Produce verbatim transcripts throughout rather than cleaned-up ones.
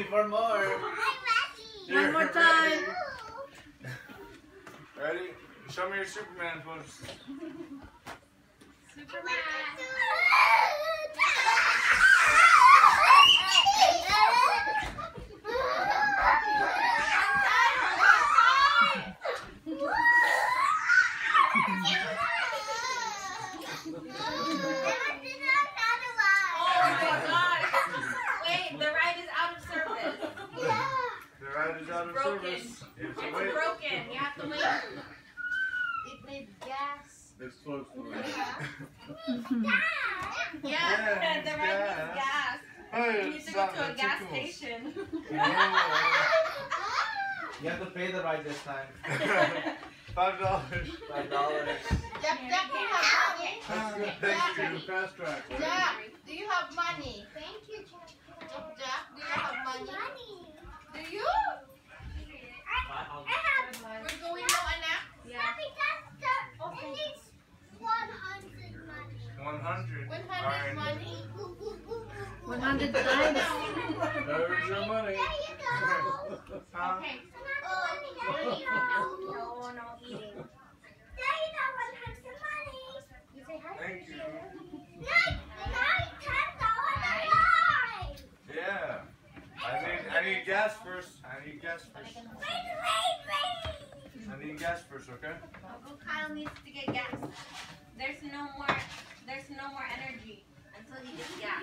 for more. One more time. Ready? Show me your Superman pose. Superman. Service. It's broken. You have to wait. It needs gas. It's close to it. Yeah, yeah, the ride needs gas. Hey, you need to go to a gas station. You have to pay the ride this time. Five dollars. Five dollars. Jack, Jack, do you have money? Thank you. Fast track. Right? Jack, do you have money? Thank you, Jack. Jack, do you have money? Money. Do you? I have. We're going now, Anak? Yeah. Mommy, that's the, it needs one hundred money. One hundred. one hundred money? One hundred times. There's your money. There you go. Huh? Okay. Oh, there you go. No, no eating. There you go, one hundred money. You say hi. Thank you. Nine, nine, ten dollars a ride. Yeah. I need I need gas first. I need gas first. Wait, wait, wait. I need gas first, okay? Uncle Kyle needs to get gas. There's no more. There's no more energy until he gets gas.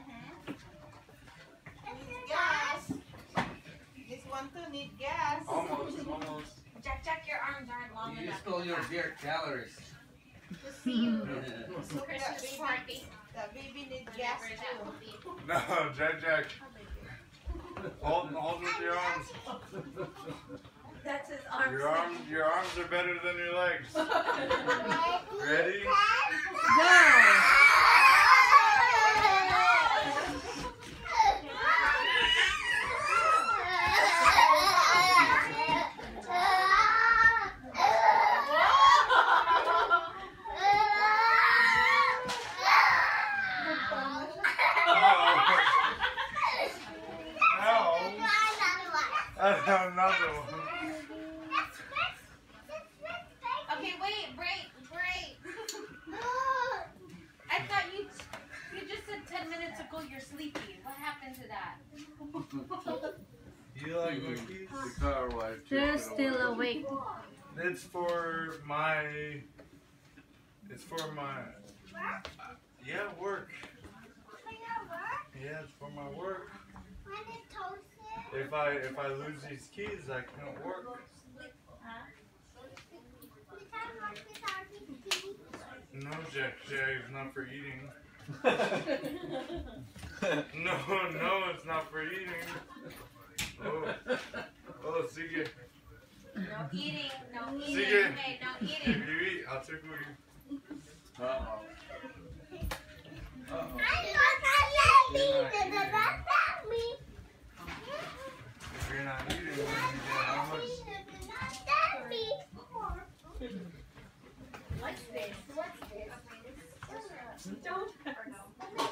Gas. This one too need gas. Almost, almost. Jack, Jack, your arms aren't long You enough. stole your beer calories. To see you. So Christmas party. The baby needs gas too. No, Jack Jack. Hold, hold with your arms. That's his arms. Your arms, your arms are better than your legs. Ready? Go. Another one. Okay, wait, break, break. I thought you you just said ten minutes ago you're sleepy. What happened to that? You like my keys? The car wife. They're still awake. It's for my. It's for my. Yeah, work. Yeah, it's for my work. If I if I lose these keys, I can't work. No, Jack Jack, it's not for eating. No, no, it's not for eating. Oh, oh, Sige. No eating, no eating. Sige. Hey, no If eating. you eat, I'll tickle you. Uh-oh. Uh-oh. If you're not eating, then you get how much? What's this? What's this? Don't.